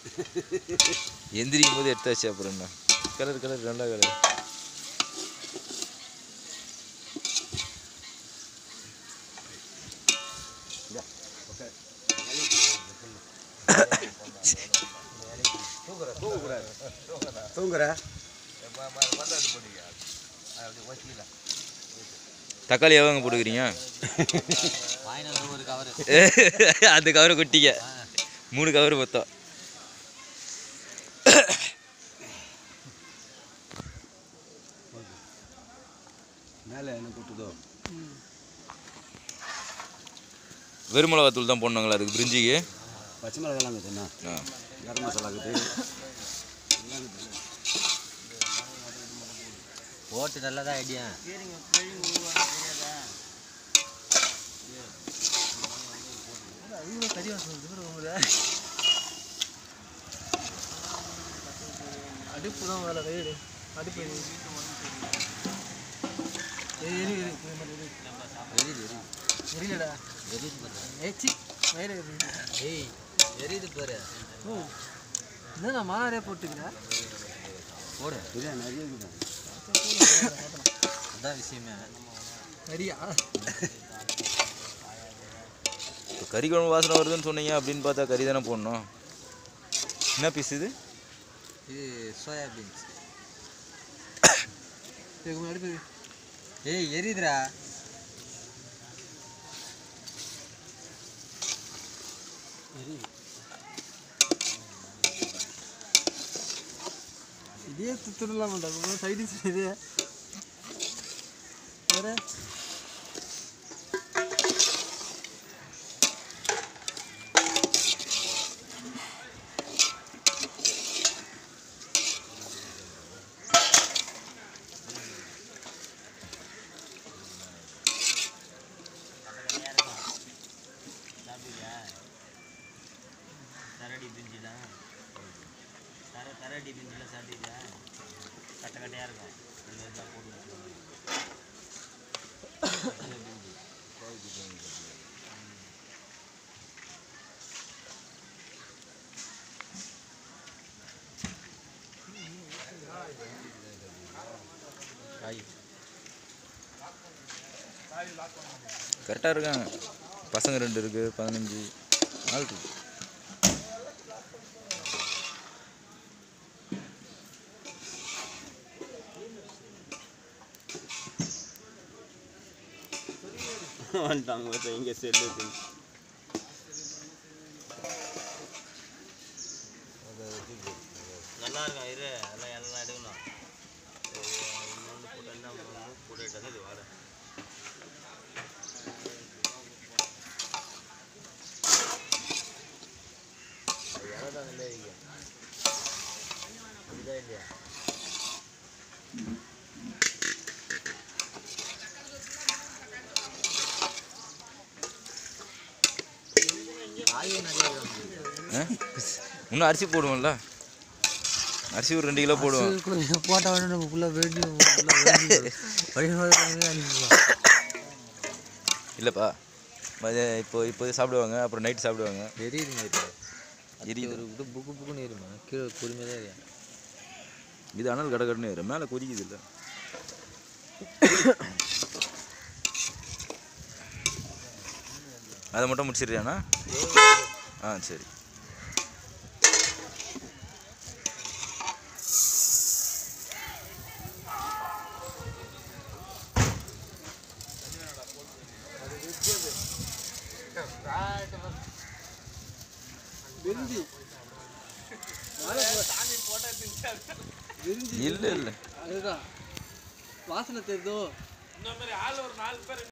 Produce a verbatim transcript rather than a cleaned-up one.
எந்திரிக்கும் போது எடுத்தாச்சு. அப்புறம் என்ன கலர் கலர் நல்லா கலர். தக்காளி எவ்வளோங்க போட்டுக்கிறீங்க? அந்த கவரை கொட்டிக்க. மூணு கவர் மொத்தம். மேலே என்ன கொட்டுதோ? வெறும் மிளகாத்தூள் தான் போடணுங்களா அதுக்கு? பிரிஞ்சிக்கு பச்சை மிளகாலாம் இருக்குதுண்ணா. கரம் மசாலா இருக்குது. போட்டு நல்லா தான் ஐடியா. அடுப்பு தான் வேலை கையெடு. அடுப்பு எரியலடா. ஏச்சி வயிறு ஏய் எரியுது பாரு. ஓ என்ன மானாரே போட்டுக்கிறேன். போடு. நிறைய இருக்குது. அதான் விஷயமே. நிறையா கறி குழம்பு வாசனை வருதுன்னு சொன்னீங்க. அப்படின்னு பார்த்தா கறி தானே போடணும். என்ன பீஸ் இது? இது சோயா பீன்ஸ். அடுப்பு ஏய் எரியுதுடா. இதே துத்துடலாம் மாட்டாங்க. சைடிஸ் இதே வேற தரடி பிஞ்சிடா. தர தரடி பிஞ்சில் சாப்பிட்டீங்க. கட்டை கட்டையாக இருக்கும். கரெக்டாக இருக்காங்க. பசங்க ரெண்டு இருக்குது. பதினஞ்சு நாள் இருக்குது. வந்துட்டாங்க இங்கே செல்லு. நல்லா இருக்கும். இரு எல்லாம் எல்லாம் எடுக்கணும். இன்னொன்று போட்டு போட்டுட்டது இது வாட. இறதான் இல்லை இங்கே இதுதான் இல்லையா? இன்னும் அரிசி போடுவோம்ல. அரிசி ஒரு ரெண்டு கிலோ போடுவோம். போட்ட உடனே நம்ம ஃபுல்லாக வேண்டி இல்லைப்பா மதியம் இப்போ இப்போ சாப்பிடுவாங்க. அப்புறம் நைட்டு சாப்பிடுவாங்க. எரியுதுங்க. இப்போ எரியுது. ஒரு இது புக்கு புக்குன்னு எரியுமா? கீழே பொறுமையாக தான் எரியும். இது அனல் கடை கடைன்னு ஏறும். மேலே கொதிக்குது இல்லை. அதை மட்டும் முடிச்சிடுறியாண்ணா? ஆ சரி. இல்லை இல்லை அதுதான் வாசனை தெரியுதோ. இந்த மாதிரி ஆள் ஒரு நாலு பேர்